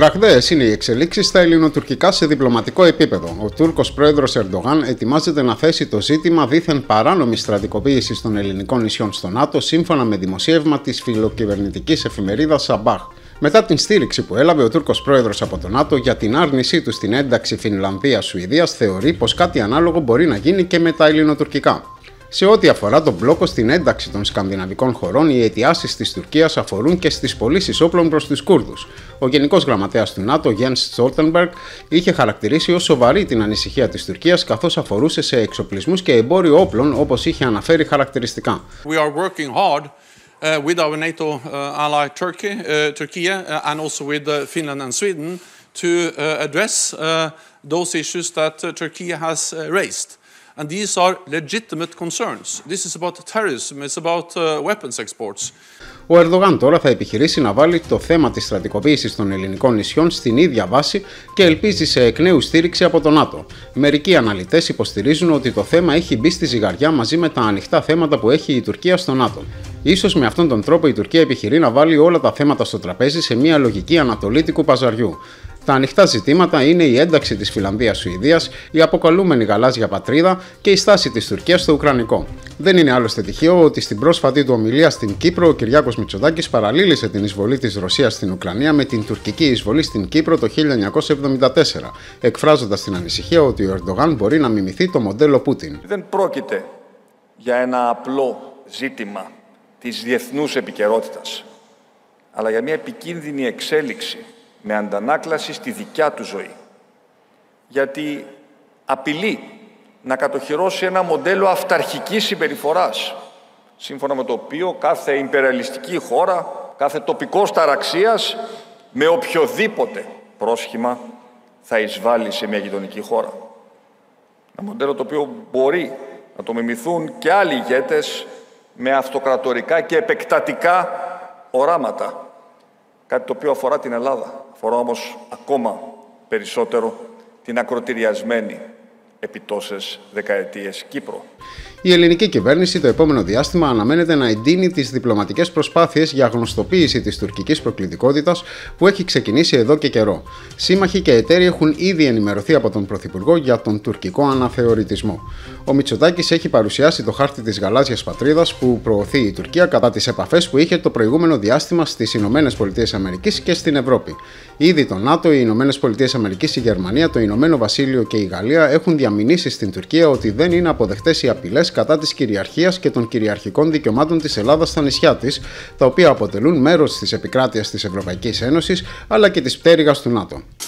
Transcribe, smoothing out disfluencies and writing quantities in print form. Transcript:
Ραγδαίες είναι οι εξελίξεις στα ελληνοτουρκικά σε διπλωματικό επίπεδο. Ο Τούρκος πρόεδρος Ερντογάν ετοιμάζεται να θέσει το ζήτημα δήθεν παράνομης στρατικοποίησης των ελληνικών νησιών στο ΝΑΤΟ, σύμφωνα με δημοσίευμα της φιλοκυβερνητικής εφημερίδας Σαμπάχ. Μετά την στήριξη που έλαβε ο Τούρκος πρόεδρος από το ΝΑΤΟ για την άρνησή του στην ένταξη Φινλανδίας-Σουηδίας, θεωρεί πως κάτι ανάλογο μπορεί να γίνει και με τα ελληνοτουρκικά. Σε ό,τι αφορά τον μπλόκο στην ένταξη των σκανδιναβικών χωρών, οι αιτιάσεις της Τουρκίας αφορούν και στις πωλήσεις όπλων προς τους Κούρδους. Ο Γενικός Γραμματέας του ΝΑΤΟ, Γιένς Στόλτενμπεργκ, είχε χαρακτηρίσει ως σοβαρή την ανησυχία της Τουρκίας, καθώς αφορούσε σε εξοπλισμούς και εμπόριο όπλων, όπως είχε αναφέρει χαρακτηριστικά. We are working hard with our NATO ally Turkey and also with Finland and Sweden to address those issues that Turkey has raised. And these are legitimate concerns. This is about terrorism, it's about weapons exports. Ο Ερντογάν τώρα θα επιχειρήσει να βάλει το θέμα της στρατικοποίησης των ελληνικών νησιών στην ίδια βάση και ελπίζει σε εκ νέου στήριξη από το ΝΑΤΟ. Μερικοί αναλυτές υποστηρίζουν ότι το θέμα έχει μπει στη ζυγαριά μαζί με τα ανοιχτά θέματα που έχει η Τουρκία στο ΝΑΤΟ. Ίσως με αυτόν τον τρόπο η Τουρκία επιχειρεί να βάλει όλα τα θέματα στο τραπέζι σε μια λογική ανατολίτικου παζαριού. Τα ανοιχτά ζητήματα είναι η ένταξη της Φινλανδίας-Σουηδίας, η αποκαλούμενη γαλάζια πατρίδα και η στάση της Τουρκίας στο Ουκρανικό. Δεν είναι άλλωστε τυχαίο ότι στην πρόσφατη του ομιλία στην Κύπρο ο Κυριάκος Μητσοτάκης παραλλήλησε την εισβολή της Ρωσίας στην Ουκρανία με την τουρκική εισβολή στην Κύπρο το 1974, εκφράζοντας την ανησυχία ότι ο Ερντογάν μπορεί να μιμηθεί το μοντέλο Πούτιν. Δεν πρόκειται για ένα απλό ζήτημα της διεθνούς επικαιρότητας, αλλά για μια επικίνδυνη εξέλιξη με αντανάκλαση στη δικιά του ζωή. Γιατί απειλεί να κατοχυρώσει ένα μοντέλο αυταρχικής συμπεριφοράς, σύμφωνα με το οποίο κάθε ιμπεριαλιστική χώρα, κάθε τοπικός ταραξίας, με οποιοδήποτε πρόσχημα θα εισβάλλει σε μια γειτονική χώρα. Ένα μοντέλο το οποίο μπορεί να το μιμηθούν και άλλοι ηγέτες με αυτοκρατορικά και επεκτατικά οράματα. Κάτι το οποίο αφορά την Ελλάδα, αφορά όμως ακόμα περισσότερο την ακροτηριασμένη επί τόσες δεκαετίες Κύπρο. Η ελληνική κυβέρνηση το επόμενο διάστημα αναμένεται να εντείνει τις διπλωματικές προσπάθειες για γνωστοποίηση της τουρκικής προκλητικότητας που έχει ξεκινήσει εδώ και καιρό. Σύμμαχοι και εταίροι έχουν ήδη ενημερωθεί από τον Πρωθυπουργό για τον τουρκικό αναθεωρητισμό. Ο Μητσοτάκης έχει παρουσιάσει το χάρτη της γαλάζιας πατρίδας που προωθεί η Τουρκία κατά τις επαφές που είχε το προηγούμενο διάστημα στις ΗΠΑ και στην Ευρώπη. Ήδη το ΝΑΤΟ, οι ΗΠΑ, η Γερμανία, το Ηνωμένο Βασίλειο και η Γαλλία έχουν διαμηνήσει στην Τουρκία ότι δεν είναι αποδεκτές οι απειλές κατά της κυριαρχίας και των κυριαρχικών δικαιωμάτων της Ελλάδας στα νησιά της, τα οποία αποτελούν μέρος της επικράτειας της Ευρωπαϊκής Ένωσης αλλά και της πτέρυγας του ΝΑΤΟ.